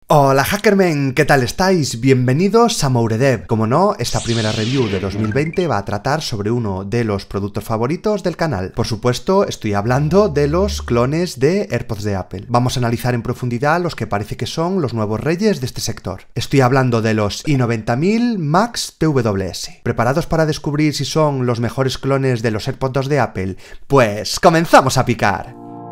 Hola Hackermen, ¿qué tal estáis? Bienvenidos a Mouredev. Como no, esta primera review de 2020 va a tratar sobre uno de los productos favoritos del canal. Por supuesto, estoy hablando de los clones de AirPods de Apple. Vamos a analizar en profundidad los que parece que son los nuevos reyes de este sector. Estoy hablando de los i90.000 Max TWS. ¿Preparados para descubrir si son los mejores clones de los AirPods 2 de Apple? Pues comenzamos a picar.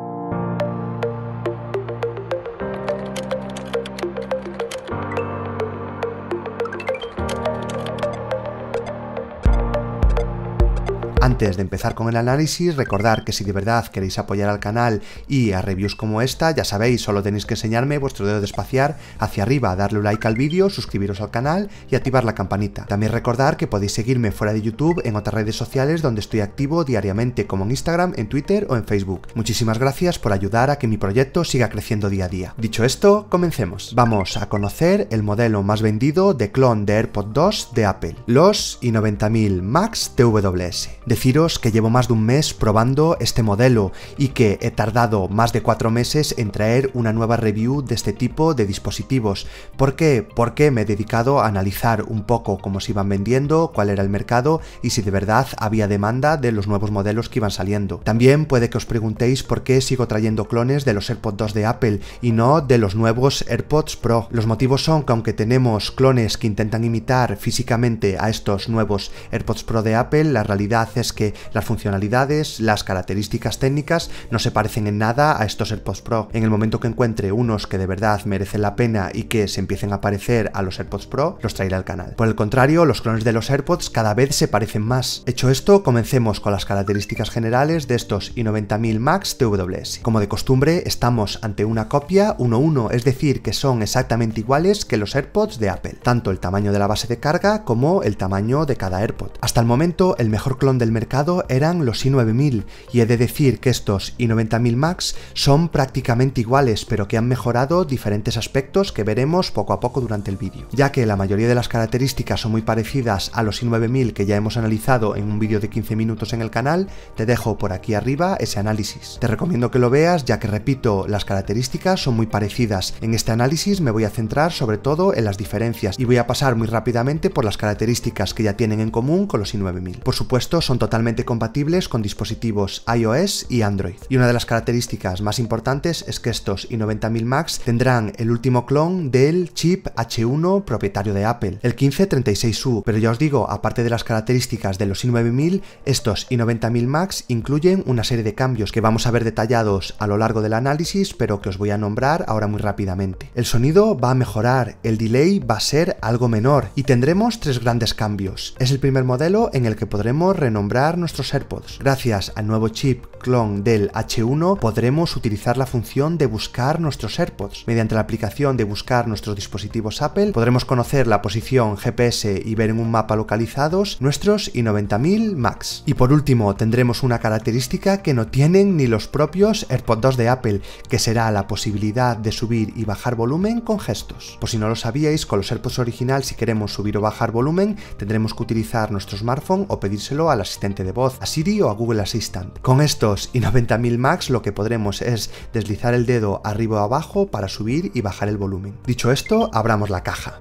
Antes de empezar con el análisis, recordad que si de verdad queréis apoyar al canal y a reviews como esta, ya sabéis, solo tenéis que enseñarme vuestro dedo de espaciar hacia arriba, darle un like al vídeo, suscribiros al canal y activar la campanita. También recordad que podéis seguirme fuera de YouTube en otras redes sociales donde estoy activo diariamente, como en Instagram, en Twitter o en Facebook. Muchísimas gracias por ayudar a que mi proyecto siga creciendo día a día. Dicho esto, comencemos. Vamos a conocer el modelo más vendido de clon de AirPods 2 de Apple, los i90.000 Max TWS. Deciros que llevo más de un mes probando este modelo y que he tardado más de 4 meses en traer una nueva review de este tipo de dispositivos. ¿Por qué? Porque me he dedicado a analizar un poco cómo se iban vendiendo, cuál era el mercado y si de verdad había demanda de los nuevos modelos que iban saliendo. También puede que os preguntéis por qué sigo trayendo clones de los AirPods 2 de Apple y no de los nuevos AirPods Pro. Los motivos son que aunque tenemos clones que intentan imitar físicamente a estos nuevos AirPods Pro de Apple, la realidad es que las funcionalidades, las características técnicas no se parecen en nada a estos AirPods Pro. En el momento que encuentre unos que de verdad merecen la pena y que se empiecen a parecer a los AirPods Pro, los traeré al canal. Por el contrario, los clones de los AirPods cada vez se parecen más. Hecho esto, comencemos con las características generales de estos i90.000 Max TWS. Como de costumbre, estamos ante una copia 1:1, es decir, que son exactamente iguales que los AirPods de Apple, tanto el tamaño de la base de carga como el tamaño de cada AirPod. Hasta el momento, el mejor clon del mercado eran los i9000 y he de decir que estos i90.000 Max son prácticamente iguales, pero que han mejorado diferentes aspectos que veremos poco a poco durante el vídeo. Ya que la mayoría de las características son muy parecidas a los i9000 que ya hemos analizado en un vídeo de 15 minutos en el canal, te dejo por aquí arriba ese análisis. Te recomiendo que lo veas, ya que repito, las características son muy parecidas. En este análisis me voy a centrar sobre todo en las diferencias y voy a pasar muy rápidamente por las características que ya tienen en común con los i9000. Por supuesto, son totalmente compatibles con dispositivos iOS y Android. Y una de las características más importantes es que estos i90.000 Max tendrán el último clon del chip H1 propietario de Apple, el 1536U, pero ya os digo, aparte de las características de los i9000, estos i90.000 Max incluyen una serie de cambios que vamos a ver detallados a lo largo del análisis, pero que os voy a nombrar ahora muy rápidamente. El sonido va a mejorar, el delay va a ser algo menor y tendremos 3 grandes cambios. Es el primer modelo en el que podremos renombrar nuestros AirPods. Gracias al nuevo chip clon del H1 podremos utilizar la función de buscar nuestros AirPods. Mediante la aplicación de buscar nuestros dispositivos Apple podremos conocer la posición GPS y ver en un mapa localizados nuestros i90.000 Max. Y por último tendremos una característica que no tienen ni los propios AirPods 2 de Apple, que será la posibilidad de subir y bajar volumen con gestos. Por si no lo sabíais, con los AirPods original, si queremos subir o bajar volumen tendremos que utilizar nuestro smartphone o pedírselo al asistente de voz, a Siri o a Google Assistant. Con estos i90.000 Max lo que podremos es deslizar el dedo arriba o abajo para subir y bajar el volumen. Dicho esto, abramos la caja.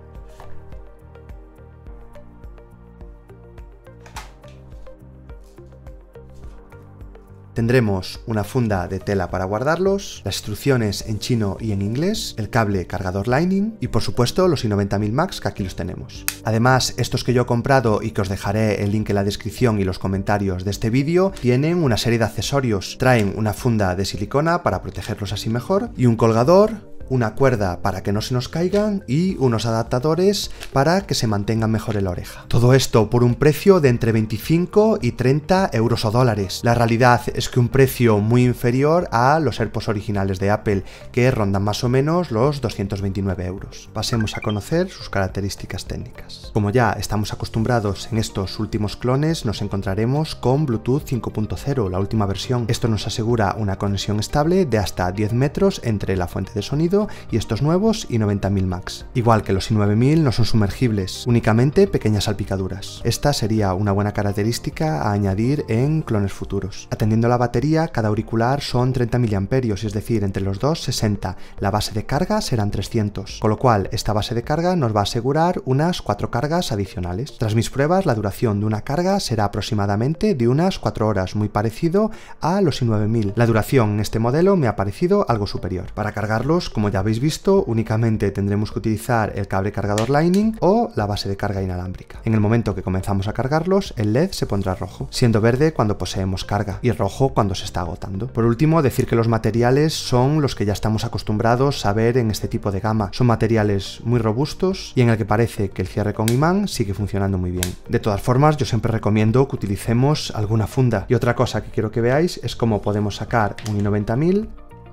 Tendremos una funda de tela para guardarlos, las instrucciones en chino y en inglés, el cable cargador Lightning y por supuesto los i90.000 Max, que aquí los tenemos. Además, estos que yo he comprado y que os dejaré el link en la descripción y los comentarios de este vídeo, tienen una serie de accesorios. Traen una funda de silicona para protegerlos así mejor y un colgador, una cuerda para que no se nos caigan y unos adaptadores para que se mantengan mejor en la oreja. Todo esto por un precio de entre 25 y 30 euros o dólares. La realidad es que un precio muy inferior a los AirPods originales de Apple, que rondan más o menos los 229 euros. Pasemos a conocer sus características técnicas. Como ya estamos acostumbrados en estos últimos clones, nos encontraremos con Bluetooth 5.0, la última versión. Esto nos asegura una conexión estable de hasta 10 metros entre la fuente de sonido parecido, y estos nuevos i90.000 Max. Igual que los i9000 no son sumergibles, únicamente pequeñas salpicaduras. Esta sería una buena característica a añadir en clones futuros. Atendiendo a la batería, cada auricular son 30 mAh, es decir, entre los dos 60. La base de carga serán 300, con lo cual esta base de carga nos va a asegurar unas 4 cargas adicionales. Tras mis pruebas, la duración de una carga será aproximadamente de unas 4 horas, muy parecido a los i9000. La duración en este modelo me ha parecido algo superior. Para cargarlos, como ya habéis visto, únicamente tendremos que utilizar el cable cargador Lightning o la base de carga inalámbrica. En el momento que comenzamos a cargarlos, el LED se pondrá rojo, siendo verde cuando poseemos carga y rojo cuando se está agotando. Por último, decir que los materiales son los que ya estamos acostumbrados a ver en este tipo de gama. Son materiales muy robustos y en el que parece que el cierre con imán sigue funcionando muy bien. De todas formas, yo siempre recomiendo que utilicemos alguna funda. Y otra cosa que quiero que veáis es cómo podemos sacar un i90.000,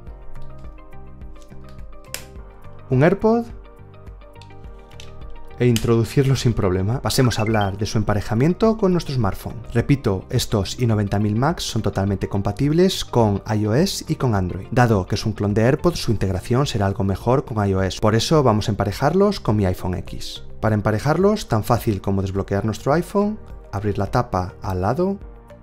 un AirPod e introducirlo sin problema. Pasemos a hablar de su emparejamiento con nuestro smartphone. Repito, estos i90.000 Max son totalmente compatibles con iOS y con Android. Dado que es un clon de AirPods, su integración será algo mejor con iOS. Por eso vamos a emparejarlos con mi iPhone X. Para emparejarlos, tan fácil como desbloquear nuestro iPhone, abrir la tapa al lado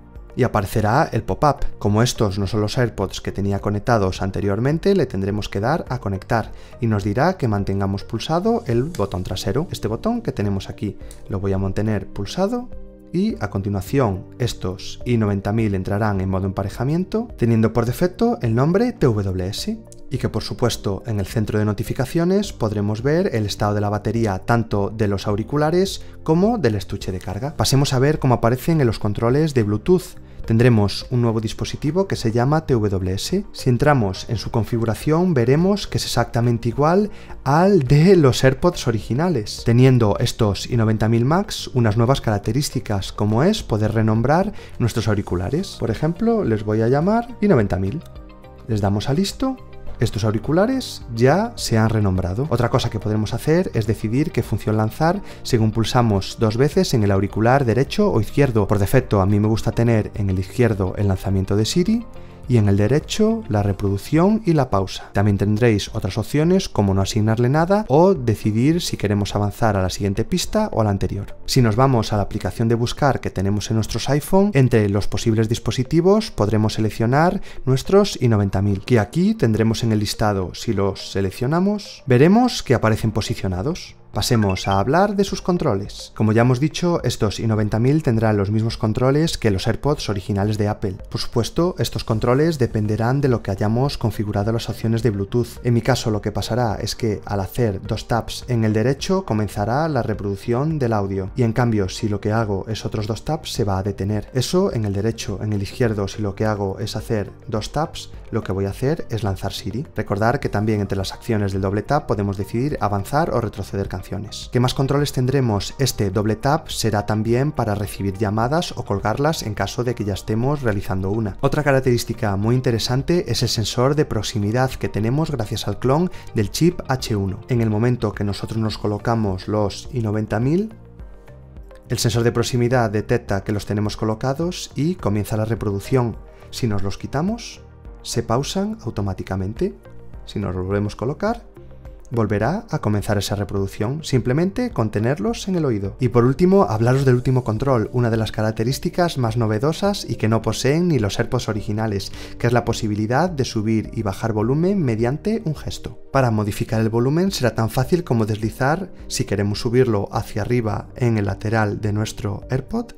y aparecerá el pop-up. Como estos no son los AirPods que tenía conectados anteriormente, le tendremos que dar a conectar y nos dirá que mantengamos pulsado el botón trasero. Este botón que tenemos aquí lo voy a mantener pulsado y a continuación estos i90.000 entrarán en modo emparejamiento teniendo por defecto el nombre TWS. Y que por supuesto en el centro de notificaciones podremos ver el estado de la batería tanto de los auriculares como del estuche de carga. Pasemos a ver cómo aparecen en los controles de Bluetooth. Tendremos un nuevo dispositivo que se llama TWS. Si entramos en su configuración veremos que es exactamente igual al de los AirPods originales, teniendo estos i90.000 Max unas nuevas características como es poder renombrar nuestros auriculares. Por ejemplo, les voy a llamar i90.000. Les damos a listo. Estos auriculares ya se han renombrado. Otra cosa que podremos hacer es decidir qué función lanzar según pulsamos 2 veces en el auricular derecho o izquierdo. Por defecto a mí me gusta tener en el izquierdo el lanzamiento de Siri y en el derecho la reproducción y la pausa. También tendréis otras opciones como no asignarle nada o decidir si queremos avanzar a la siguiente pista o a la anterior. Si nos vamos a la aplicación de buscar que tenemos en nuestros iPhone, entre los posibles dispositivos podremos seleccionar nuestros i90.000, que aquí tendremos en el listado. Si los seleccionamos, veremos que aparecen posicionados. Pasemos a hablar de sus controles. Como ya hemos dicho, estos i90.000 tendrán los mismos controles que los AirPods originales de Apple. Por supuesto, estos controles dependerán de lo que hayamos configurado las opciones de Bluetooth. En mi caso, lo que pasará es que al hacer 2 taps en el derecho comenzará la reproducción del audio y en cambio si lo que hago es otros 2 taps se va a detener. Eso en el derecho. En el izquierdo, si lo que hago es hacer 2 taps, lo que voy a hacer es lanzar Siri. Recordar que también entre las acciones del doble tap podemos decidir avanzar o retroceder canciones. ¿Qué más controles tendremos? Este doble tap será también para recibir llamadas o colgarlas en caso de que ya estemos realizando una. Otra característica muy interesante es el sensor de proximidad que tenemos gracias al clon del chip H1. En el momento que nosotros nos colocamos los i90.000, el sensor de proximidad detecta que los tenemos colocados y comienza la reproducción. Si nos los quitamos, se pausan automáticamente. Si nos los volvemos a colocar, volverá a comenzar esa reproducción, simplemente con tenerlos en el oído. Y por último, hablaros del último control, una de las características más novedosas y que no poseen ni los AirPods originales, que es la posibilidad de subir y bajar volumen mediante un gesto. Para modificar el volumen será tan fácil como deslizar, si queremos subirlo hacia arriba en el lateral de nuestro AirPod.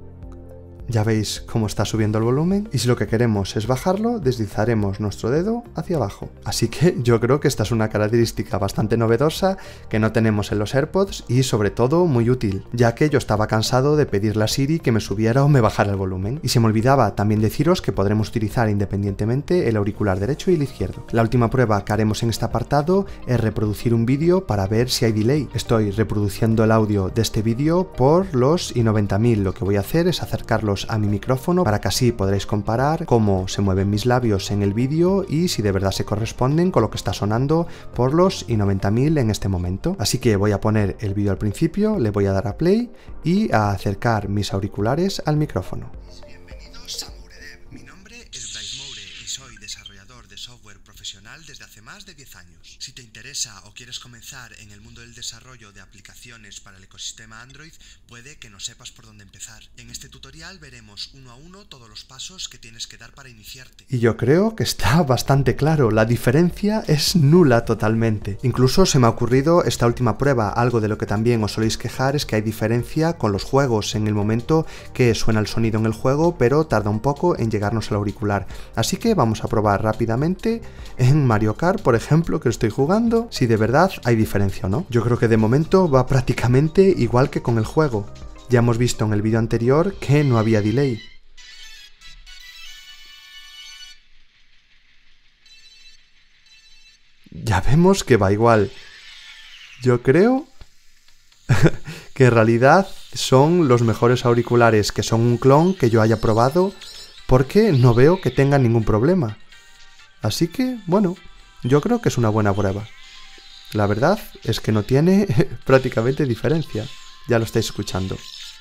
Ya veis cómo está subiendo el volumen y si lo que queremos es bajarlo, deslizaremos nuestro dedo hacia abajo. Así que yo creo que esta es una característica bastante novedosa que no tenemos en los AirPods y sobre todo muy útil, ya que yo estaba cansado de pedirle a Siri que me subiera o me bajara el volumen. Y se me olvidaba también deciros que podremos utilizar independientemente el auricular derecho y el izquierdo. La última prueba que haremos en este apartado es reproducir un vídeo para ver si hay delay. Estoy reproduciendo el audio de este vídeo por los i90.000. Lo que voy a hacer es acercarlos a mi micrófono para que así podréis comparar cómo se mueven mis labios en el vídeo y si de verdad se corresponden con lo que está sonando por los i90.000 en este momento. Así que voy a poner el vídeo al principio, le voy a dar a play y a acercar mis auriculares al micrófono. Bienvenidos a Mouredev. Mi nombre es Bryce Moure y soy desarrollador de software profesional desde hace más de 10 años. Si te interesa o quieres comenzar en el mundo del desarrollo de aplicaciones para el ecosistema Android, puede que no sepas por dónde empezar. En este tutorial veremos uno a uno todos los pasos que tienes que dar para iniciarte. Y yo creo que está bastante claro, la diferencia es nula totalmente. Incluso se me ha ocurrido esta última prueba, algo de lo que también os soléis quejar es que hay diferencia con los juegos en el momento que suena el sonido en el juego, pero tarda un poco en llegarnos al auricular. Así que vamos a probar rápidamente en Mario Kart, por ejemplo, que estoy jugando, si de verdad hay diferencia o no. Yo creo que de momento va prácticamente igual que con el juego. Ya hemos visto en el vídeo anterior que no había delay. Ya vemos que va igual. Yo creo que en realidad son los mejores auriculares, que son un clon que yo haya probado, porque no veo que tengan ningún problema. Así que, bueno, yo creo que es una buena prueba. La verdad es que no tiene prácticamente diferencia. Ya lo estáis escuchando.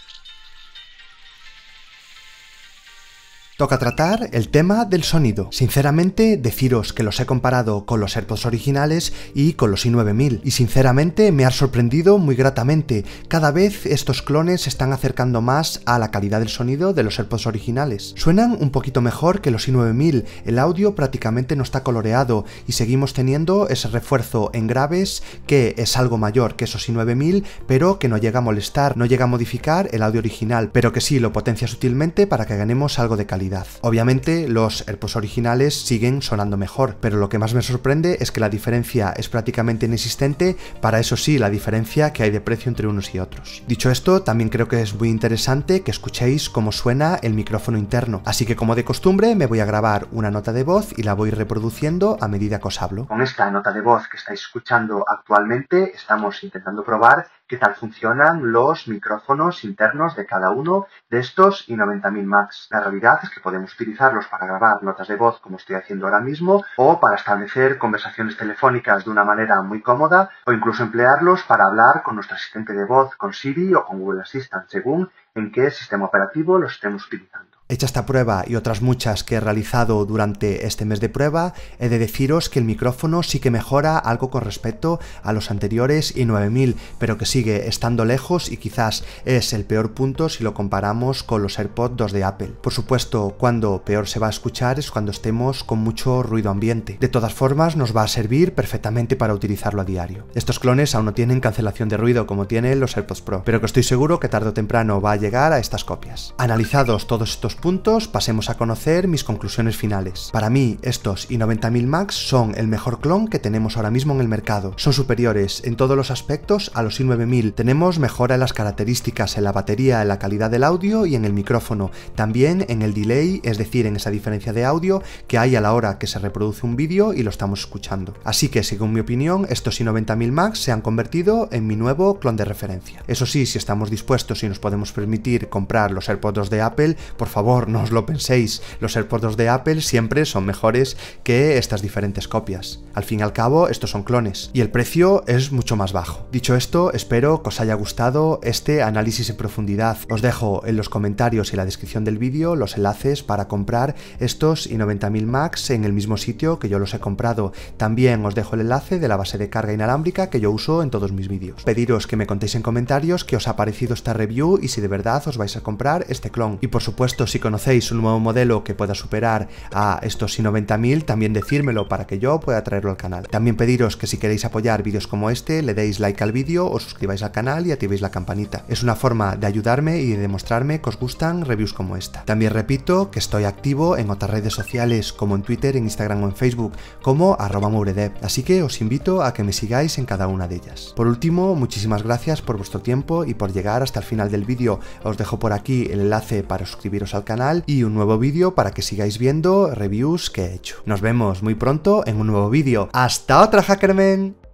Toca tratar el tema del sonido. Sinceramente, deciros que los he comparado con los AirPods originales y con los i9000. Y sinceramente me ha sorprendido muy gratamente. Cada vez estos clones se están acercando más a la calidad del sonido de los AirPods originales. Suenan un poquito mejor que los i9000. El audio prácticamente no está coloreado y seguimos teniendo ese refuerzo en graves que es algo mayor que esos i9000, pero que no llega a molestar, no llega a modificar el audio original, pero que sí lo potencia sutilmente para que ganemos algo de calidad. Obviamente los AirPods originales siguen sonando mejor, pero lo que más me sorprende es que la diferencia es prácticamente inexistente para, eso sí, la diferencia que hay de precio entre unos y otros. Dicho esto, también creo que es muy interesante que escuchéis cómo suena el micrófono interno, así que como de costumbre me voy a grabar una nota de voz y la voy reproduciendo a medida que os hablo. Con esta nota de voz que estáis escuchando actualmente estamos intentando probar qué tal funcionan los micrófonos internos de cada uno de estos i90.000 Max. La realidad es que podemos utilizarlos para grabar notas de voz como estoy haciendo ahora mismo, o para establecer conversaciones telefónicas de una manera muy cómoda, o incluso emplearlos para hablar con nuestro asistente de voz, con Siri o con Google Assistant, según en qué sistema operativo los estemos utilizando. Hecha esta prueba y otras muchas que he realizado durante este mes de prueba, he de deciros que el micrófono sí que mejora algo con respecto a los anteriores i9000, pero que sigue estando lejos y quizás es el peor punto si lo comparamos con los AirPods 2 de Apple. Por supuesto, cuando peor se va a escuchar es cuando estemos con mucho ruido ambiente. De todas formas, nos va a servir perfectamente para utilizarlo a diario. Estos clones aún no tienen cancelación de ruido como tienen los AirPods Pro, pero que estoy seguro que tarde o temprano va a llegar a estas copias. Analizados todos estos puntos, pasemos a conocer mis conclusiones finales. Para mí, estos i90.000 Max son el mejor clon que tenemos ahora mismo en el mercado. Son superiores en todos los aspectos a los i9000. Tenemos mejora en las características, en la batería, en la calidad del audio y en el micrófono. También en el delay, es decir, en esa diferencia de audio que hay a la hora que se reproduce un vídeo y lo estamos escuchando. Así que, según mi opinión, estos i90.000 Max se han convertido en mi nuevo clon de referencia. Eso sí, si estamos dispuestos y nos podemos permitir comprar los AirPods 2 de Apple, por favor, no os lo penséis, los AirPods 2 de Apple siempre son mejores que estas diferentes copias. Al fin y al cabo, estos son clones, y el precio es mucho más bajo. Dicho esto, espero que os haya gustado este análisis en profundidad. Os dejo en los comentarios y en la descripción del vídeo los enlaces para comprar estos i90.000 Max en el mismo sitio que yo los he comprado. También os dejo el enlace de la base de carga inalámbrica que yo uso en todos mis vídeos. Pediros que me contéis en comentarios qué os ha parecido esta review y si de verdad os vais a comprar este clon. Y por supuesto, si conocéis un nuevo modelo que pueda superar a estos i90.000, también decírmelo para que yo pueda traerlo al canal. También pediros que si queréis apoyar vídeos como este, le deis like al vídeo, os suscribáis al canal y activéis la campanita. Es una forma de ayudarme y de demostrarme que os gustan reviews como esta. También repito que estoy activo en otras redes sociales como en Twitter, en Instagram o en Facebook como @mouredev, así que os invito a que me sigáis en cada una de ellas. Por último, muchísimas gracias por vuestro tiempo y por llegar hasta el final del vídeo. Os dejo por aquí el enlace para suscribiros al canal y un nuevo vídeo para que sigáis viendo reviews que he hecho. Nos vemos muy pronto en un nuevo vídeo. ¡Hasta otra, Hackermen!